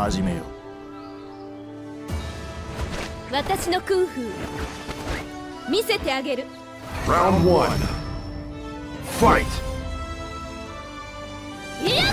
始めよう。 私のクンフー見せてあげる。 Round 1 Fight! いやっ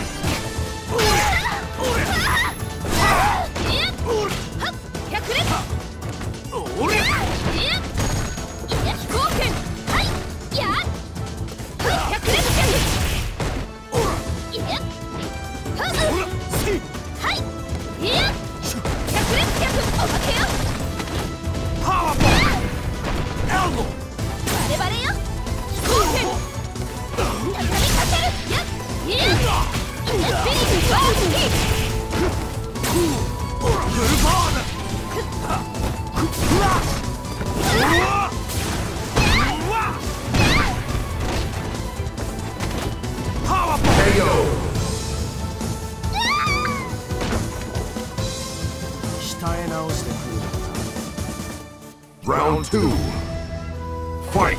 鍛え直してくる。 Round 2 Fight!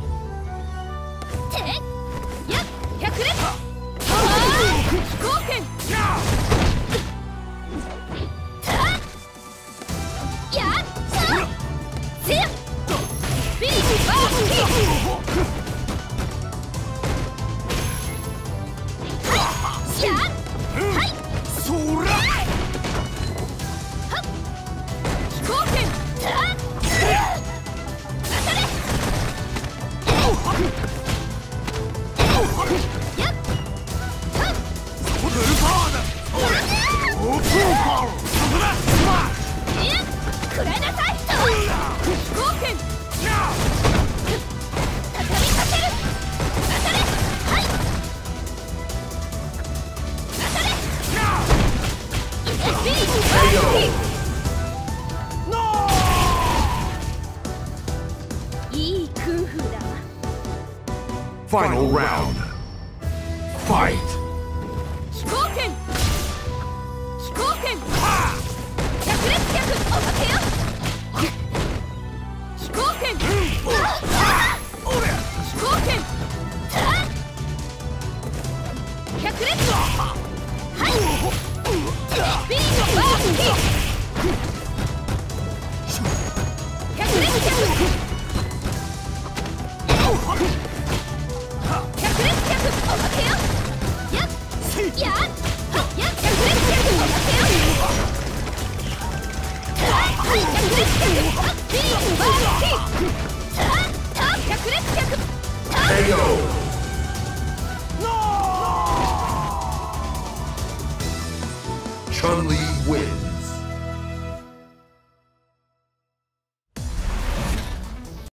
いいクンフーだわ。 Final round Fight! 飛行拳飛行拳百裂脚おまけよ。飛行拳飛行拳百裂はいビリのバーキー百裂脚百裂脚おまけよ。やっやっやっ百裂脚おまけよ。はい百裂脚ビリのバーキー百裂脚 KO! Chun-Li wins.